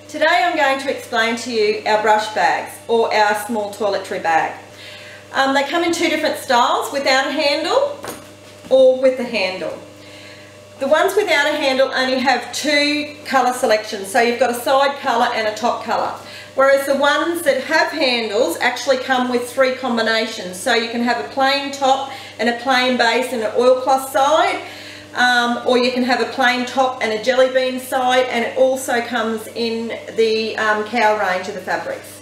Today I'm going to explain to you our brush bags or our small toiletry bag. They come in two different styles, without a handle or with a handle. The ones without a handle only have two colour selections, so you've got a side colour and a top colour. Whereas the ones that have handles actually come with three combinations, so you can have a plain top and a plain base and an oilcloth side, or you can have a plain top and a jelly bean side, and it also comes in the cow range of the fabrics.